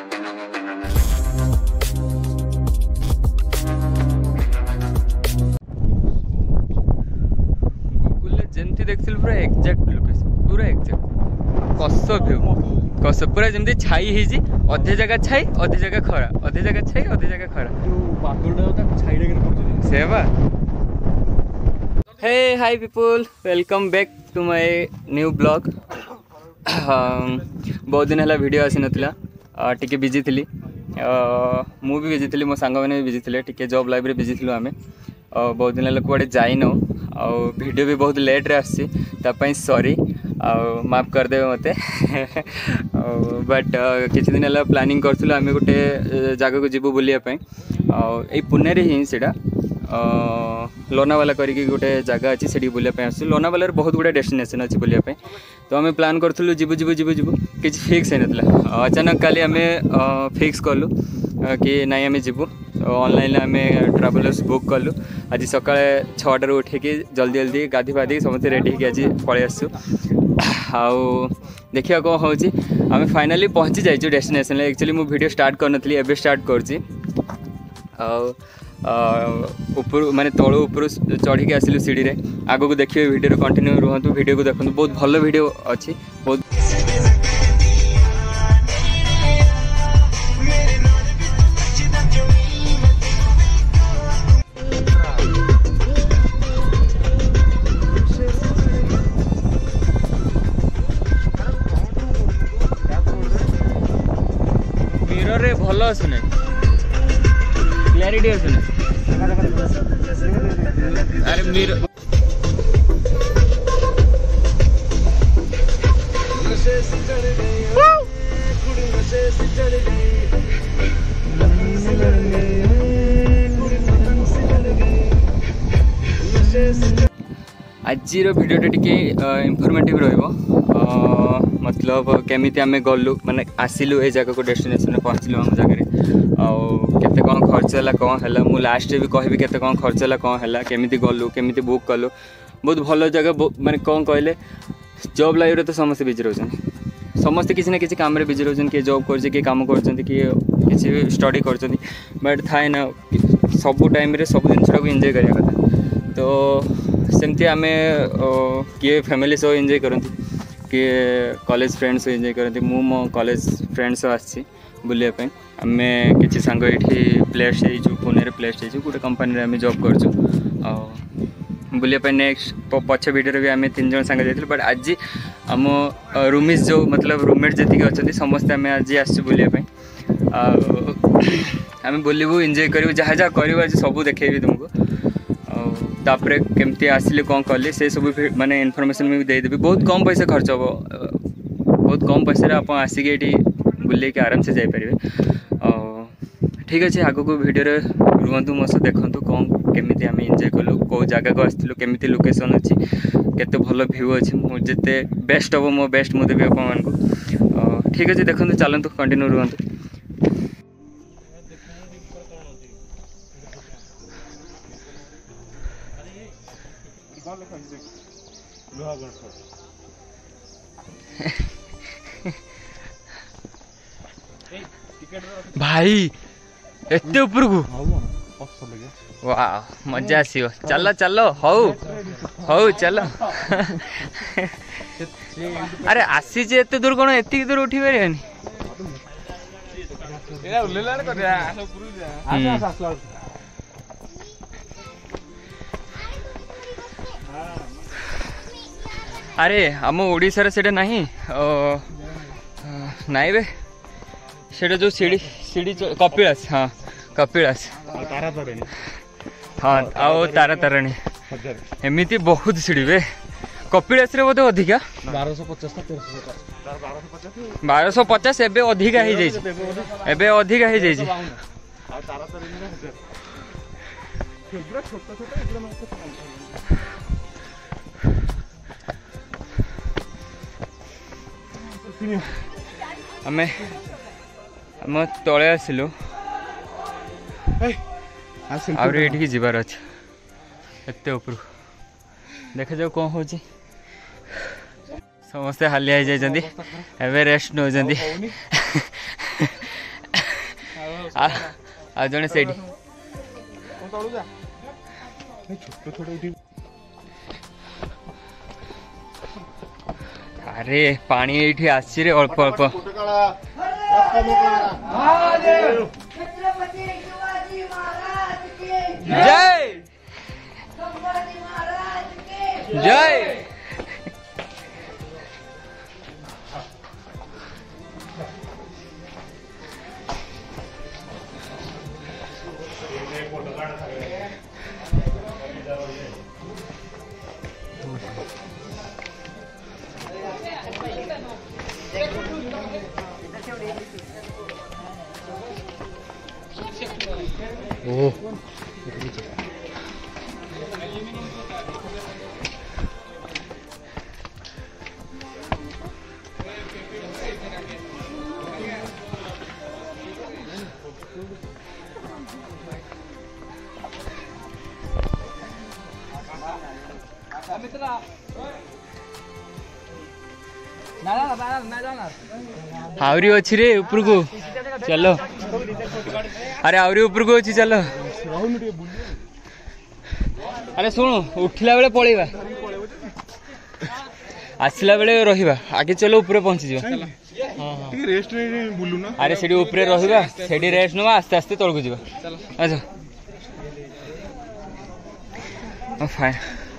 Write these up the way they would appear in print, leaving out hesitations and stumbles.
जमती देखिल पूरा एक्जाक्ट लोकेशन पूरा एक्जाक्ट कस भ्यू कस पूरा जमती छाई ही अधे जगह छाई अधे जगह खरा अधे जगह छाई अधे जगह खरा से hey hi people welcome back to my new blog बहुत दिन है वीडियो आसी नाला टिके बिजी थी मु भी बिजी थी मो सांग मैंने भी बिजी थे टिके जॉब लाइफ रे बिजी थिलु आमे बहुत दिन कुआडे जाइन वीडियो भी बहुत लेट रे आसी सॉरी माफ करदे मते बट किसी दिन है प्लानिंग करूँ आम गोटे जगह को जीवु बुलिया पुणे ही सीटा लोनावाला करके गोटे जगह अच्छी से बुलापी आस लोनावाला बहुत गुड़ा डेस्टिनेशन अच्छी बुलापी तो आम प्लान करूँ जीवु जीवु जीवु जीवु किसी फिक्स है ना अचानक काली आम फिक्स कलु कि नाई आम जीवु ऑनलाइन आम ट्रावेलर्स बुक कलु आज सका 6टार उठिकी जल्दी जल्दी गाधी फाधी समस्त रेडी होगी आज पलि आसु आउ देखिए कौन हो आम फाइनाली पहुँची जाइए डेस्टिनेशन एक्चुअली मु वीडियो स्टार्ट करनी एवं स्टार्ट करुँची ऊपर माने तलू ऊपर चढ़ी के आसिलु सीढ़ी रे आगो को देखिए वीडियो कंटिन्यू रुहतु वीडियो को देखो बहुत भल वीडियो अच्छी बहुत मिरर रे भल आसुने क्लैरिटी आसुने अरे मिरर आज वीडियो टे इनफॉर्मेटिव रहिबो मतलब केमिति आमे गलु माने आसिलु ए जगह को डेस्टिनेशन पहुँचलु हम जगह केते कौन खर्च है कौन है मु लास्ट भी कहबी केते कौन खर्च है कौन है केमिति गलु केमिति बुक कलु बहुत भल जगह माने कौन कहले जॉब लाइफ रे तो समस्त बिजी रहउछन समस्त किसी ना किसी काम रे बिजी रहउछन कि जॉब करछे कि काम करछन कि किसी स्टडी करछन बट थाए ना सब टाइम रे सब जिनस को एंजॉय करिया कथा तो सेमती आमे किए फैमिली सह एंजॉय करती किए कॉलेज फ्रेंड्स एंजॉय करती मो कॉलेज फ्रेंड्स आसी बुलापी आम किसी सांग ये प्लेस पुणे प्लेस गोटे कंपनी आम जॉब कर बुलापी नेक्स्ट पछ वीडियो भी आम 3 जन सांग जाइए बट आज आम रूमिस जो मतलब रूममेट जी अच्छा समस्ते आम आज आस बुलापी आम बुलू एंजॉय करूँ जहाँ जहाँ कर सब देखेबी तुमको तापर केमती आसिले कौन कले से सब माने इनफॉरमेशन भी देदेवी बहुत कम पैसा खर्च हम बहुत कम पैसा आप आसिक ये बुले के आराम से जापर ठीक अच्छे आग को वीडियो रुहतु मो देखु कौन केमी आम एंजॉय कलु कौ जगह को आसलु केमी लोकेशन अच्छी केते भल व्यू अच्छी मुझे बेस्ट हम मो बेस्ट मुझे देवी आप ठीक अच्छे देखो चलतु कंटिन्यू रुहतु भाई एते ऊपर को वाह मजा आसीओ चलो चलो हौ हौ चलो अरे आसी जे एते दूर कोन एति दूर उठी परियानी एला उलेलार करिया ऊपर जा आसा अरे आम ओडिशा से नहीं नाई बे से जो सीढ़ी सीढ़ी कपिलास हाँ कपिलास हाँ आओ तारा ताराणी एमती बहुत सीढ़ी बे कपिलास रे बोधे अधिका 1250 एबे अधिका हो जाइए एबे अधिका हो जाइए आमे आम तले आसिलु आठी जीवार अच्छे एत ऊपर देखा जाऊ कौन हो समस्ते हालिया हो जाती रेस्ट नौ आ जने सेठी अरे पानी ये आसी रे अल्प अल्प जय जय आवरी अच्छी रे ऊपर को चलो अरे आवरी ऊपर को अच्छी चलो अरे शुणु उठला बेले पलैबा आसला बेले रहिबा आगे चलो ऊपर पहुंची जा रेस्ट नहीं बुलू ना अरे सेठी ऊपर रहिबा सेठी रेस्ट नवा आस्ते आस्ते तळको जीवा अच्छा फाइन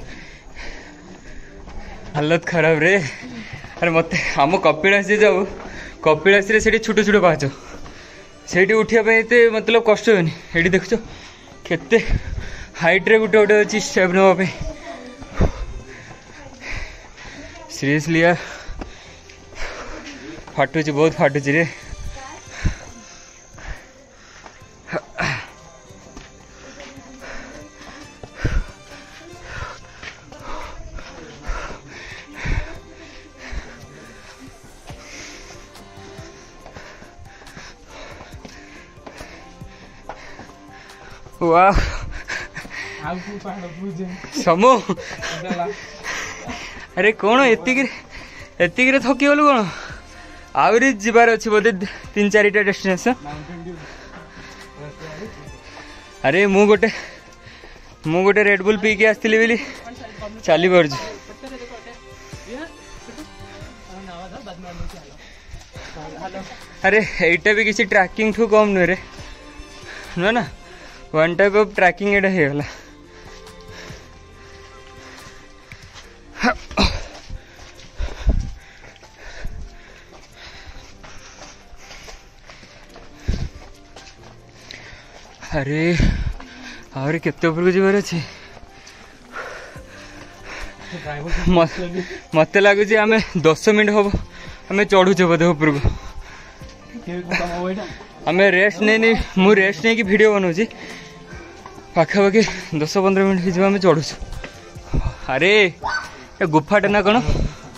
हालत खराब रे अरे मत आम कपिलास जाऊ कपिलास से छोट छोट पाच से उठापे मतलब कष्ट होनी ये देखुच केते हाइट रे गोटे गोटे अच्छी स्टेप नापी सीरियसली यार फाटुची बहुत फाटुची रे वाह समू अरे कौन एतिक थकी गलु कौन आहरी जीवार अच्छी बोधे 3-4टा डेस्टिनेशन अरे मु गोटे रेड बुल पी के आसती बोली चली पार अरे एटा भी किसी ट्रैकिंग ठू कम नुहे रे नुह ना वन टाइप ऑफ ट्रैकिंग एटा होगला अरे आहरी केते ऊपर को जीवार अच्छी मत लगुच आम 10 मिनट हम आम चढ़ुचे बोधे ऊपर को आम रेस्ट नहीं मु रेस्ट नहीं कि वीडियो बनाऊँ पाखापाखि 10-15 मिनट आम चढ़ुचु अरे ए गुफाटे ना कौन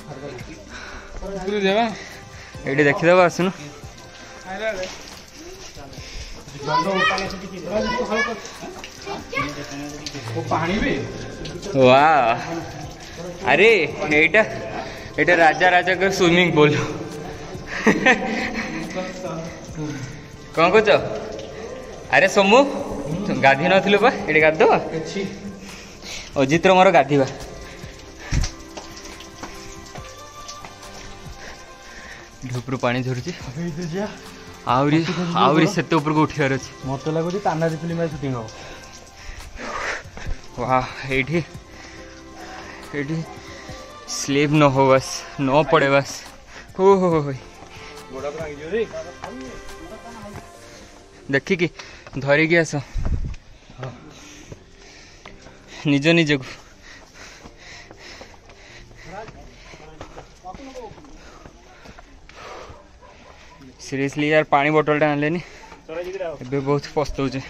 ये देखीद आसुन वाह अरे एटा राजा राजा का स्विमिंग पूल कौन कह अरे सोमू गाधी नथिलु बा एटी गाधो अजित मोर गाधीबा ढुपरू पानी झरुची आहरी सेते ऊपर को उठार अच्छे मत लगुच तानाजी फिल्म सुटिंग हो वाह एठी स्लीप न हो बस न पड़े बस हो देखी कि धरिकी आस निज निज को सीरियसली यार पानी बोतल टा आनलेनी एबे बहुत पछताउछे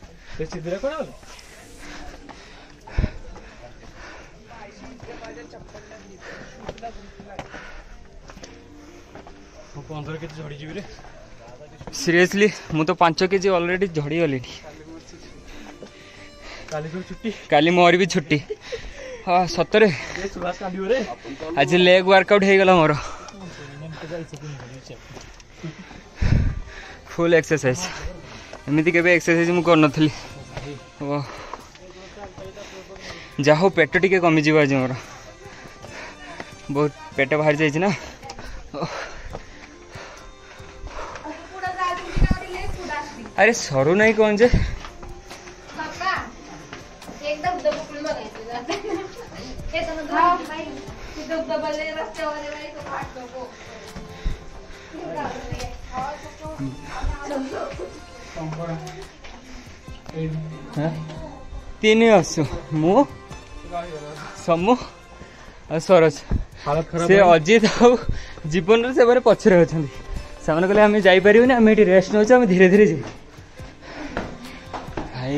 सीरियसली मु तो 5 केजी ऑलरेडी झड़ी गली काली मोर भी छुट्टी हाँ सतरे आज लेग वर्कआउट हो गला मोर फुल एक्सरसाइज एमती केबे एक्सरसाइज मु करनथली जा हो पेट टिके कमी आज मोर बहुत पेट बाहर जाइए ना अरे सरू नहीं कौन जे तीन आसु मु समू सरोज से अजित जीवन से पछरे अच्छा से कहले आम जापर आम ये रेस्ट नौ धीरे धीरे जी भाई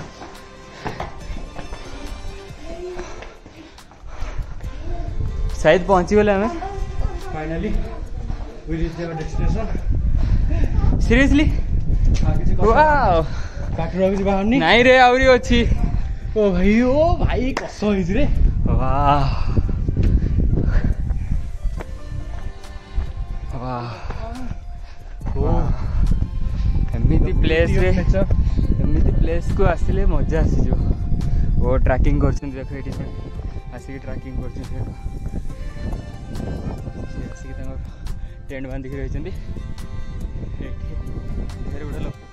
शायद पहुंची गले हमें finally we reach our destination seriously wow काटू किसी बाहर नहीं नहीं रे आउरी अच्छी ओ भाई कस रे वाह वाह एमती प्लेस रे एमती प्लेस को आसिले मजा आसीजो वो ट्रैकिंग करछन देख एठी आसिक ट्रैकिंग करछन देख आसिक तंग टेंट बांधी के रहिचंदी एठी ढेर बड़ लोक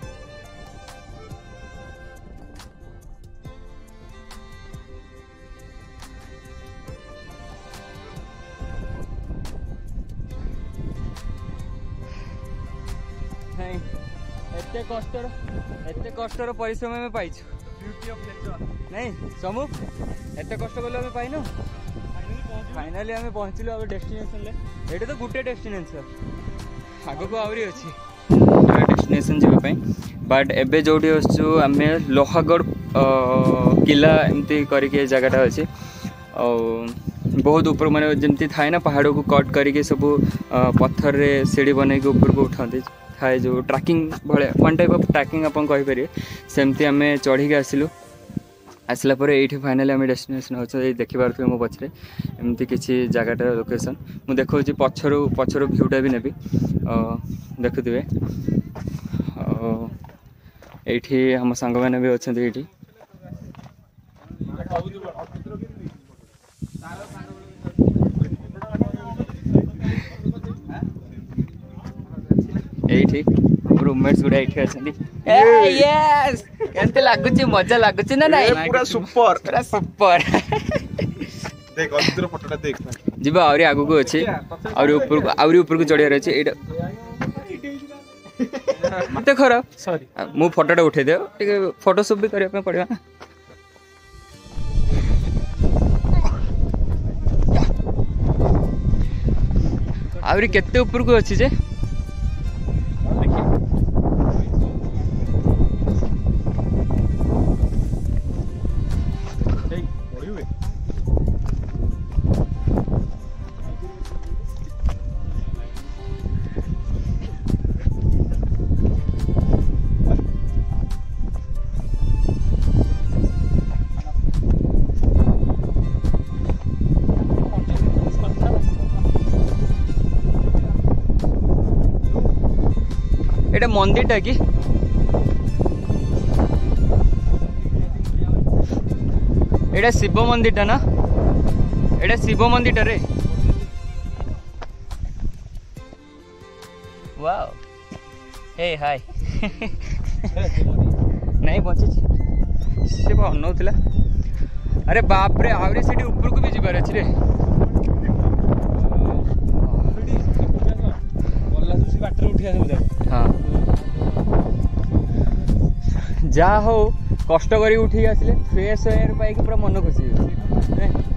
एते कष्टर परिश्रम में पाइछु ब्यूटी ऑफ नेचर नहीं समू एते कष्ट कले हमें पाइनो फाइनली हमें पहुंचलु अब डेस्टिनेशन ले एटे तो गुटे डेस्टिनेशन आगो को आवरी अछि डेस्टिनेशन जेबे पई बट एबे जोडी असछु हमें लोहागढ़ किला एमती करके जगहटा अछि बहुत ऊपर माने जमती थाए ना पहाड़ को कट करके सब पत्थर रे सीढ़ी बने के ऊपर को उठाते थाए जो ट्रैकिंग भाया वन टाइप ऑफ ट्रैकिंग अपन कहीपर सेमती आम चढ़ी के आसिलु आसला पर ये फाइनाली आम डेस्टिनेशन अच्छे देखी पारे मो पछरे एमती किसी जगहटार लोकेशन मुझे देखा पछर भ्यूटा भी नेबी देखुवे ये आम सांग मैंने भी अच्छा ये रूममेट्स गुड़ा ये अच्छा यस केनते लागुची मजा लागुची ना नहीं पूरा सुपर देख अदितर फोटोटा देख जिबा आउरी आगु को अछि आउरी ऊपर को चढ़ियार अछि एटा मते खराब सॉरी मु फोटोटा उठे देओ ठीक फोटो शूट भी करिया पे पड़िया ना आउरी केते ऊपर को अछि जे एटा मंदिरटा कि एटा शिव मंदिरटा ना एटा शिव मंदिरटा रे वाओ हे हाय नहीं बचे से अनौला अरे बाप रे आवरे सेठी ऊपर को भी जीवार अछि रे हाँ जा हो कष्ट करी उठी आसिले फ्रेश एयर पाई पूरा मन खुशी